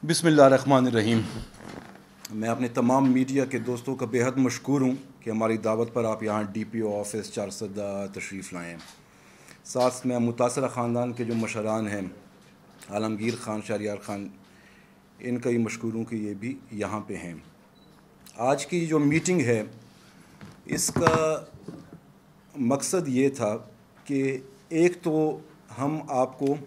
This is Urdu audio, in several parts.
بسم اللہ الرحمن الرحیم۔ میں اپنے تمام میڈیا کے دوستوں کا بے حد مشکور ہوں کہ ہماری دعوت پر آپ یہاں D P O office Charsadda تشریف لائیں ہیں۔ ساتھ میں متاثرہ خاندان کے جو مشران ہیں، عالمگیر خان، شہریار خان، ان کا یہ مشکور ہوں کہ یہ بھی یہاں پہ ہیں۔ آج کی جو میٹنگ ہے اس کا مقصد یہ تھا کہ ایک تو ہم آپ کو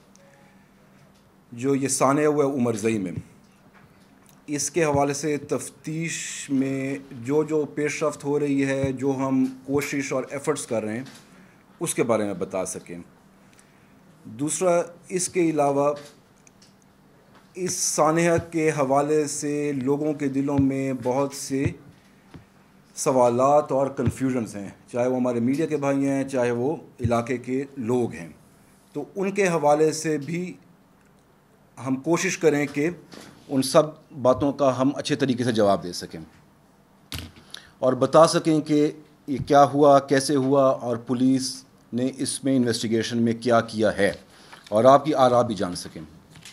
جو یہ سانحہ ہوا ہے عمر زئی میں، اس کے حوالے سے تفتیش میں جو پیش رفت ہو رہی ہے، جو ہم کوشش اور ایفرٹس کر رہے ہیں، اس کے بارے میں بتا سکیں۔ دوسرا، اس کے علاوہ اس سانحہ کے حوالے سے لوگوں کے دلوں میں بہت سے سوالات اور کنفیوژنز ہیں، چاہے وہ ہمارے میڈیا کے بھائی ہیں، چاہے وہ علاقے کے لوگ ہیں، تو ان کے حوالے سے بھی ہم کوشش کریں کہ ان سب باتوں کا ہم اچھے طریقے سے جواب دے سکیں اور بتا سکیں کہ یہ کیا ہوا، کیسے ہوا، اور پولیس نے اس میں انویسٹیگیشن میں کیا کیا ہے، اور آپ کی آراء بھی جان سکیں۔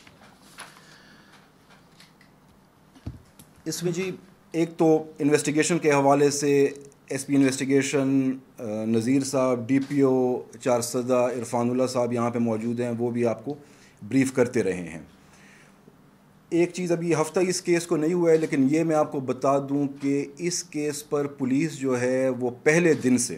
اس میں ایک تو انویسٹیگیشن کے حوالے سے ایس پی انویسٹیگیشن نذیر صاحب، D P O Charsadda Irfan Ullah صاحب یہاں پہ موجود ہیں، وہ بھی آپ کو بریف کرتے رہے ہیں۔ ایک چیز ابھی ہفتہ اس کیس کو نہیں ہوا ہے، لیکن یہ میں آپ کو بتا دوں کہ اس کیس پر پولیس جو ہے وہ پہلے دن سے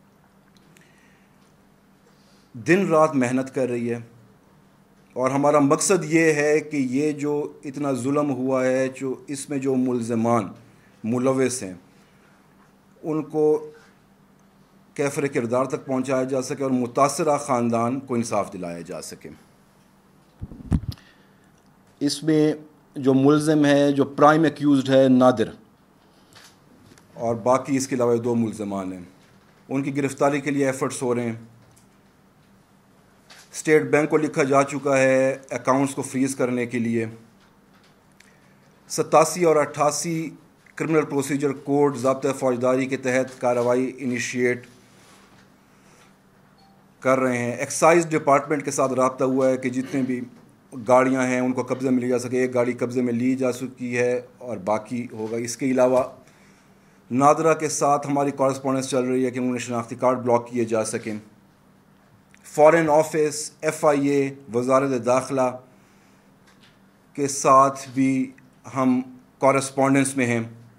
دن رات محنت کر رہی ہے، اور ہمارا مقصد یہ ہے کہ یہ جو اتنا ظلم ہوا ہے، جو اس میں جو ملزمان ملوث ہیں، ان کو کیفر کردار تک پہنچایا جا سکے اور متاثرہ خاندان کو انصاف دلایا جا سکے۔ اس میں جو ملزم ہے، جو پرائم ایکیوزڈ ہے نادر، اور باقی اس کے علاوہ 2 ملزمان ہیں، ان کی گرفتاری کے لیے ایفرٹس ہو رہے ہیں۔ اسٹیٹ بینک کو لکھا جا چکا ہے اکاؤنٹس کو فریز کرنے کے لیے۔ 87 اور 88 کرمنل پروسیجر کوڈ ضابطۂ فوجداری کے تحت کارروائی انیشیٹ کر رہے ہیں۔ ایکسائز ڈپارٹمنٹ کے ساتھ رابطہ ہوا ہے کہ جتنے بھی گاڑیاں ہیں ان کو قبضے میں لی جا سکے۔ ایک گاڑی قبضے میں لی جا چکی ہے اور باقی ہوگا۔ اس کے علاوہ نادرہ کے ساتھ ہماری کورسپونڈنس چل رہی ہے کہ انہیں شناختی کارڈ بلاک کیے جا سکیں۔ Foreign office, F I A, وزارت داخلہ کے ساتھ بھی ہم کورسپونڈنس میں ہیں،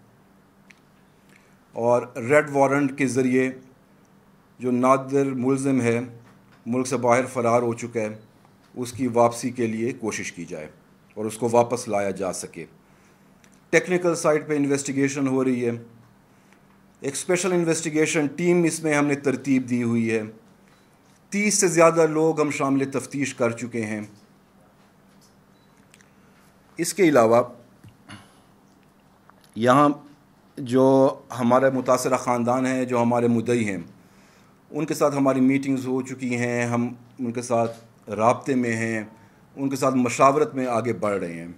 اور ریڈ وارنٹ کے ذریعے جو نادر ملزم ہے، ملک سے باہر فرار ہو چکا ہے، اس کی واپسی کے لیے کوشش کی جائے اور اس کو واپس لایا جا سکے۔ ٹیکنیکل سائٹ پہ انویسٹیگیشن ہو رہی ہے۔ ایک اسپیشل انویسٹیگیشن ٹیم اس میں ہم نے ترتیب دی ہوئی ہے۔ 30 سے زیادہ لوگ ہم شامل تفتیش کر چکے ہیں۔ اس کے علاوہ یہاں جو ہمارے متاثرہ خاندان ہیں، جو ہمارے مدعی ہیں، ان کے ساتھ ہماری میٹنگز ہو چکی ہیں، ہم ان کے ساتھ رابطے میں ہیں، ان کے ساتھ مشاورت میں آگے بڑھ رہے ہیں۔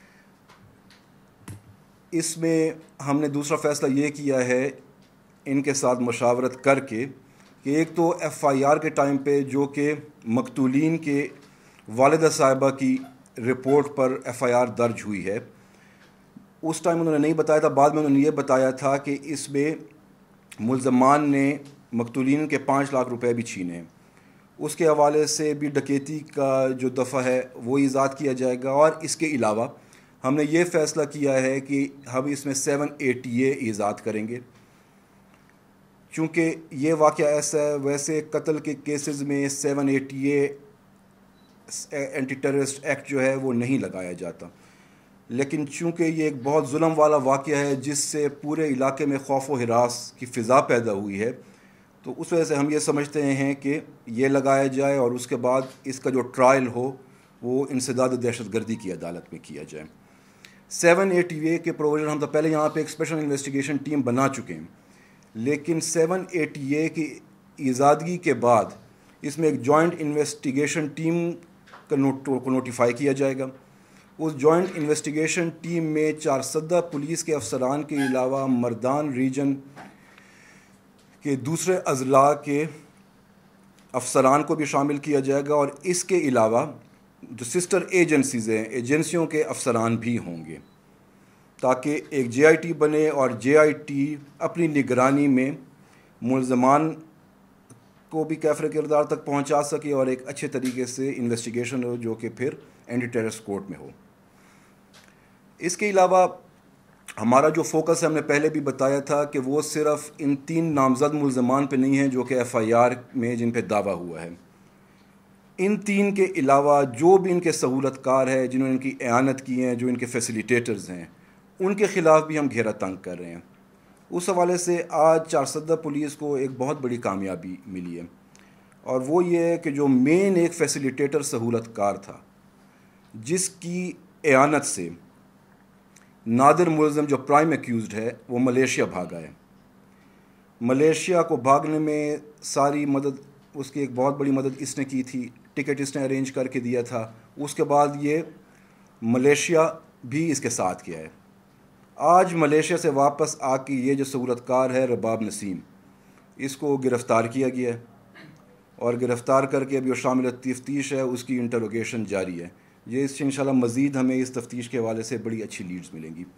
اس میں ہم نے دوسرا فیصلہ یہ کیا ہے ان کے ساتھ مشاورت کر کے کہ ایک تو ایف آئی آر کے ٹائم پہ جو کہ مقتولین کے والدہ صاحبہ کی رپورٹ پر ایف آئی آر درج ہوئی ہے، اس ٹائم انہوں نے نہیں بتایا تھا، بعد میں انہوں نے یہ بتایا تھا کہ اس میں ملزمان نے مقتولین کے 5 لاکھ روپے بھی چھینے ہیں۔ اس کے حوالے سے بھی ڈکیتی کا جو دفعہ ہے وہ ایجاد کیا جائے گا، اور اس کے علاوہ ہم نے یہ فیصلہ کیا ہے کہ ہم اس میں 780A ایجاد کریں گے، چونکہ یہ واقعہ ایسا ہے، ویسے قتل کے کیسز میں 780A اینٹی ٹیررسٹ ایکٹ جو ہے وہ نہیں لگایا جاتا، لیکن چونکہ یہ ایک بہت ظلم والا واقعہ ہے جس سے پورے علاقے میں خوف و ہراس کی فضا پیدا ہوئی ہے، تو اس وجہ سے ہم یہ سمجھتے ہیں کہ یہ لگایا جائے اور اس کے بعد اس کا جو ٹرائل ہو وہ انسداد دہشت گردی کی عدالت میں کیا جائے۔ 780A کے پروویژن ہم تو پہلے یہاں پہ ایک اسپیشل انویسٹیگیشن ٹیم بنا چکے ہیں، لیکن 780A کی ایجادگی کے بعد اس میں ایک جوائنٹ انویسٹیگیشن ٹیم کو نوٹیفائی کیا جائے گا۔ اس جوائنٹ انویسٹیگیشن ٹیم میں چارسدہ پولیس کے افسران کے علاوہ مردان ریجن کے دوسرے اضلاع کے افسران کو بھی شامل کیا جائے گا، اور اس کے علاوہ جو سسٹر ایجنسیز ہیں ایجنسیوں کے افسران بھی ہوں گے، تاکہ ایک جے آئی ٹی بنے اور جے آئی ٹی اپنی نگرانی میں ملزمان کو بھی کیفر کردار تک پہنچا سکے اور ایک اچھے طریقے سے انویسٹیگیشن ہو جو کہ پھر اینٹی ٹیررسٹ کورٹ میں ہو۔ اس کے علاوہ ہمارا جو فوکس ہے، ہم نے پہلے بھی بتایا تھا کہ وہ صرف ان 3 نامزد ملزمان پہ نہیں ہیں جو کہ ایف آئی آر میں جن پہ دعویٰ ہوا ہے۔ ان 3 کے علاوہ جو بھی ان کے سہولت کار ہے، جنہوں نے ان کی اعانت کی ہیں، جو ان کے فیسیلیٹیٹرز ہیں، ان کے خلاف بھی ہم گھیرا تنگ کر رہے ہیں۔ اس حوالے سے آج چارسدہ پولیس کو ایک بہت بڑی کامیابی ملی ہے، اور وہ یہ ہے کہ جو مین ایک فیسیلیٹیٹر سہولت کار تھا، جس کی اعانت سے نادر ملزم جو پرائم ایکیوزڈ ہے وہ ملیشیا بھاگا ہے۔ ملیشیا کو بھاگنے میں ساری مدد، اس کی ایک بہت بڑی مدد اس نے کی تھی، ٹکٹ اس نے ارینج کر کے دیا تھا۔ اس کے بعد یہ ملیشیا بھی اس کے ساتھ کیا ہے۔ آج ملیشیا سے واپس آ کے یہ جو سہولت کار ہے رباب نسیم، اس کو گرفتار کیا گیا ہے، اور گرفتار کر کے ابھی وہ شامل تفتیش ہے، اس کی انٹروگیشن جاری ہے۔ یہ اس سے انشاءاللہ مزید ہمیں اس تفتیش کے حوالے سے بڑی اچھی لیڈز ملیں گی۔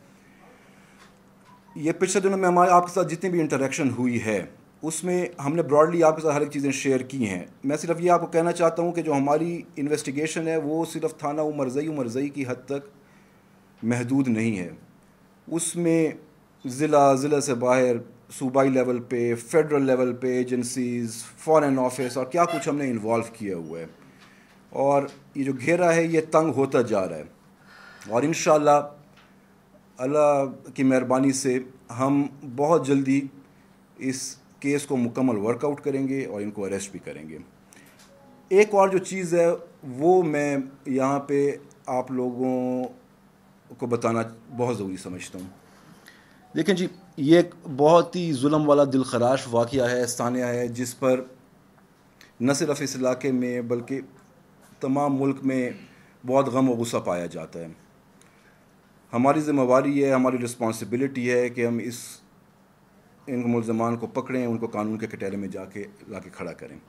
یہ پچھلے دنوں میں ہمارے آپ کے ساتھ جتنی بھی انٹریکشن ہوئی ہے، اس میں ہم نے براڈلی آپ کے ساتھ ہر ایک چیزیں شیئر کی ہیں۔ میں صرف یہ آپ کو کہنا چاہتا ہوں کہ جو ہماری انویسٹیگیشن ہے وہ صرف تھانہ عمرزئی کی حد تک محدود نہیں ہے۔ اس میں ضلع سے باہر صوبائی لیول پہ، فیڈرل لیول پہ ایجنسیز، فارن آفس اور کیا کچھ ہم نے انوالو کیا ہوا ہے، اور یہ جو گھیرا ہے یہ تنگ ہوتا جا رہا ہے، اور انشاءاللہ اللہ کی مہربانی سے ہم بہت جلدی اس کیس کو مکمل ورک آؤٹ کریں گے اور ان کو اریسٹ بھی کریں گے۔ ایک اور جو چیز ہے وہ میں یہاں پہ آپ لوگوں کو بتانا بہت ضروری سمجھتا ہوں۔ دیکھیں جی، یہ ایک بہت ہی ظلم والا دل خراش واقعہ ہے، سانحہ ہے، جس پر نہ صرف اس علاقے میں بلکہ تمام ملک میں بہت غم و غصہ پایا جاتا ہے۔ ہماری ذمہ داری ہے، ہماری رسپانسبلٹی ہے کہ ہم ان ملزمان کو پکڑیں، ان کو قانون کے کٹہرے میں لا کے کھڑا کریں۔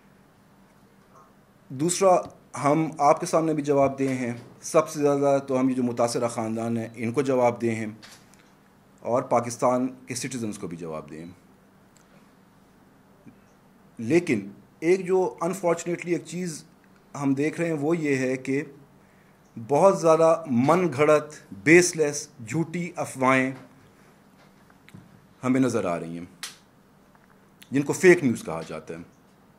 دوسرا، ہم آپ کے سامنے بھی جواب دہ ہیں، سب سے زیادہ تو ہم یہ جو متاثرہ خاندان ہیں ان کو جواب دہ ہیں، اور پاکستان کے سٹیزنز کو بھی جواب دیں۔ لیکن ایک جو انفارچونیٹلی ایک چیز ہم دیکھ رہے ہیں وہ یہ ہے کہ بہت زیادہ من گھڑت، بیس لیس، جھوٹی افواہیں ہمیں نظر آ رہی ہیں، جن کو فیک نیوز کہا جاتا ہے۔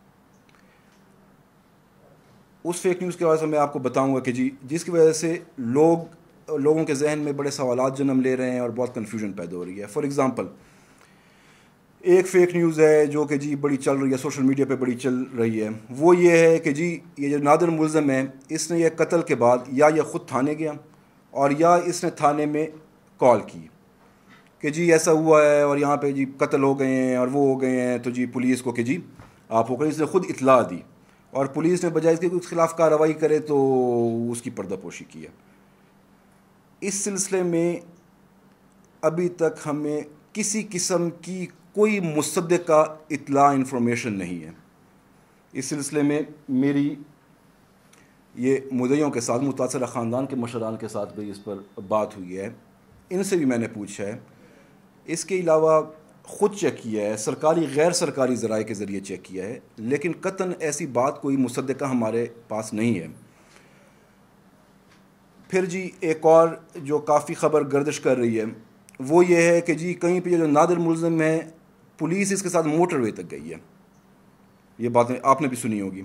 اس فیک نیوز کے وجہ سے میں آپ کو بتاؤں گا کہ جس کی وجہ سے لوگوں کے ذہن میں بڑے سوالات جنم لے رہے ہیں اور بہت کنفیوژن پیدا ہو رہی ہے۔ فار ایگزامپل، ایک فیک نیوز ہے جو کہ بڑی چل رہی ہے، سوشل میڈیا پہ بڑی چل رہی ہے، وہ یہ ہے کہ یہ جو نادر ملزم ہے، اس نے یہ قتل کے بعد یا یہ خود تھانے گیا اور یا اس نے تھانے میں کال کی کہ ایسا ہوا ہے اور یہاں پہ قتل ہو گئے ہیں اور وہ ہو گئے ہیں، تو پولیس کو کہ آپ ہو گئے۔ اس نے خود اطلاع دی، اور پولیس نے بجائے اس کے اس کے خلاف کارروائی کرے تو اس کی پردہ پوشی کی ہے۔ اس سلسلے میں ابھی تک ہمیں کسی قسم کی کوئی مصدقہ اطلاع انفارمیشن نہیں ہے۔ اس سلسلے میں میری یہ مدعیوں کے ساتھ، متاثرہ خاندان کے مشران کے ساتھ بھی اس پر بات ہوئی ہے، ان سے بھی میں نے پوچھا ہے۔ اس کے علاوہ خود چیک کیا ہے، سرکاری غیر سرکاری ذرائع کے ذریعے چیک کیا ہے، لیکن قطعاً ایسی بات کوئی مصدقہ ہمارے پاس نہیں ہے۔ پھر ایک اور جو کافی خبر گردش کر رہی ہے وہ یہ ہے کہ کہیں پہ جو نادر ملزم ہے، پولیس اس کے ساتھ موٹر وے تک گئی ہے۔ یہ باتیں آپ نے بھی سنی ہوگی۔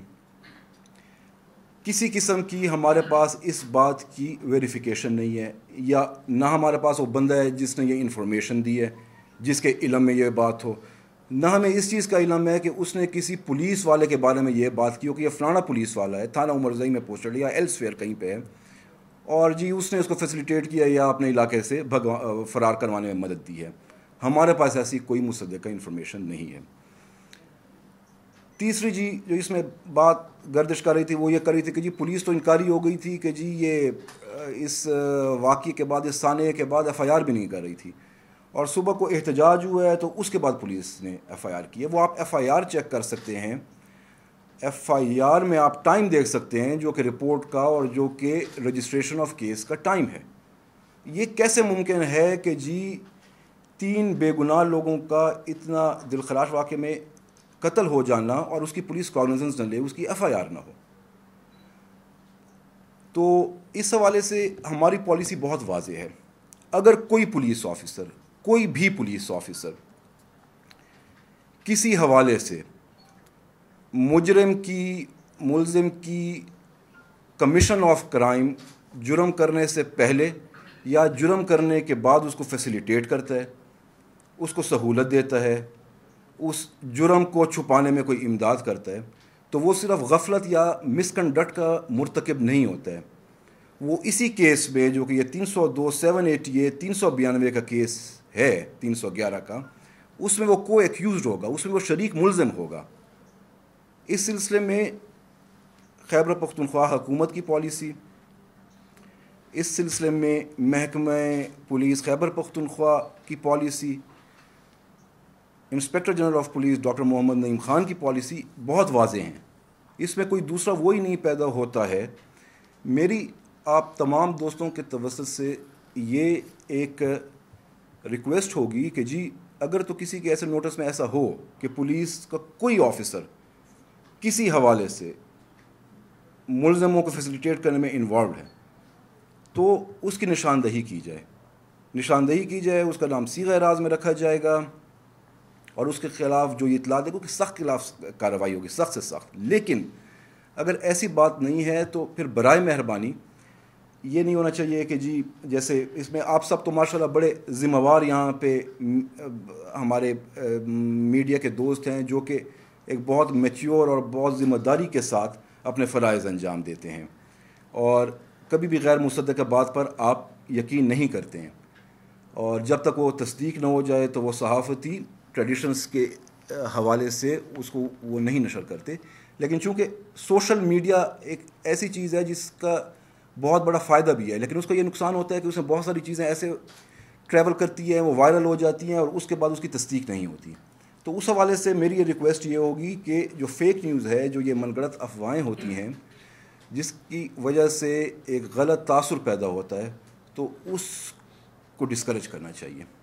کسی قسم کی ہمارے پاس اس بات کی ویریفیکیشن نہیں ہے، یا نہ ہمارے پاس وہ بندہ ہے جس نے یہ انفارمیشن دی ہے، جس کے علم میں یہ بات ہو، نہ ہمیں اس چیز کا علم ہے کہ اس نے کسی پولیس والے کے بارے میں یہ بات کی ہو کہ یہ فلانا پولیس والا ہے، تھانہ عمرزئی میں پوسٹڈ یا ایلس فیئر کہیں پہ ہے، اور اس نے اس کو فیسیلیٹیٹ کیا یا اپنے علاقے سے فرار کروانے میں مدد دی ہے۔ ہمارے پاس ایسی کوئی مصدقہ انفارمیشن نہیں ہے۔ تیسری جو اس میں بات گردش کر رہی تھی وہ یہ کر رہی تھی کہ پولیس تو انکاری ہو گئی تھی کہ یہ اس واقعے کے بعد، اس سانحے کے بعد ایف آئی آر بھی نہیں کر رہی تھی، اور صبح کو احتجاج ہوا ہے تو اس کے بعد پولیس نے ایف آئی آر کی ہے۔ وہ آپ ایف آئی آر چیک کر سکتے ہیں۔ ایف آئی آر میں آپ ٹائم دیکھ سکتے ہیں جو کہ رپورٹ کا اور جو کہ رجسٹریشن آف کیس کا ٹائم ہے. یہ کیسے ممکن ہے کہ جی 3 بے گناہ لوگوں کا اتنا دلخراش واقعے میں قتل ہو جانا اور اس کی پولیس کاگنیزنس نہ لے, اس کی ایف آئی آر نہ ہو. تو اس حوالے سے ہماری پالیسی بہت واضح ہے. اگر کوئی پولیس آفیسر, کوئی بھی پولیس آفیسر کسی حوالے سے مجرم کی, ملزم کی کمیشن آف کرائم جرم کرنے سے پہلے یا جرم کرنے کے بعد اس کو فیسیلیٹیٹ کرتا ہے, اس کو سہولت دیتا ہے, اس جرم کو چھپانے میں کوئی امداد کرتا ہے, تو وہ صرف غفلت یا مس کنڈکٹ کا مرتکب نہیں ہوتا ہے. وہ اسی کیس میں جو کہ یہ 302 788 392 کا کیس ہے 311 کا, اس میں وہ کو ایکیوزڈ ہوگا, اس میں وہ شریک ملزم ہوگا. اس سلسلے میں خیبر پختونخوا حکومت کی پالیسی, اس سلسلے میں محکمہ پولیس خیبر پختونخوا کی policy, inspector general of police doctor Muhammad Naeem Khan کی پالیسی بہت واضح ہیں. اس میں کوئی دوسرا وہی نہیں پیدا ہوتا ہے. میری آپ تمام دوستوں کے توسط سے یہ ایک ریکویسٹ ہوگی کہ جی اگر تو کسی کے ایسے نوٹس میں ایسا ہو کہ پولیس کا کوئی آفیسر کسی حوالے سے ملزموں کو فیسیلیٹیٹ کرنے میں انوالوڈ ہے, تو اس کی نشاندہی کی جائے, اس کا نام صیغہ اعراض میں رکھا جائے گا اور اس کے خلاف جو یہ اطلاع دے گا کہ سخت خلاف کارروائی ہوگی, سخت سے سخت. لیکن اگر ایسی بات نہیں ہے تو پھر برائے مہربانی یہ نہیں ہونا چاہیے کہ جی جیسے اس میں آپ سب تو ماشاءاللہ بڑے ذمہ وار یہاں پہ ہمارے میڈیا کے دوست ہیں جو کہ ایک بہت میچیور اور بہت ذمہ داری کے ساتھ اپنے فرائض انجام دیتے ہیں اور کبھی بھی غیر مصدقہ بات پر آپ یقین نہیں کرتے ہیں, اور جب تک وہ تصدیق نہ ہو جائے تو وہ صحافتی ٹریڈیشنز کے حوالے سے اس کو وہ نہیں نشر کرتے. لیکن چونکہ سوشل میڈیا ایک ایسی چیز ہے جس کا بہت بڑا فائدہ بھی ہے, لیکن اس کا یہ نقصان ہوتا ہے کہ اس میں بہت ساری چیزیں ایسے ٹریول کرتی ہیں, وہ وائرل ہو جاتی ہیں اور اس کے بعد اس کی تصدیق نہیں ہوتی. تو اس حوالے سے میری یہ ریکویسٹ یہ ہوگی کہ جو فیک نیوز ہے, جو یہ من گھڑت افواہیں ہوتی ہیں جس کی وجہ سے ایک غلط تاثر پیدا ہوتا ہے, تو اس کو ڈسکریج کرنا چاہیے.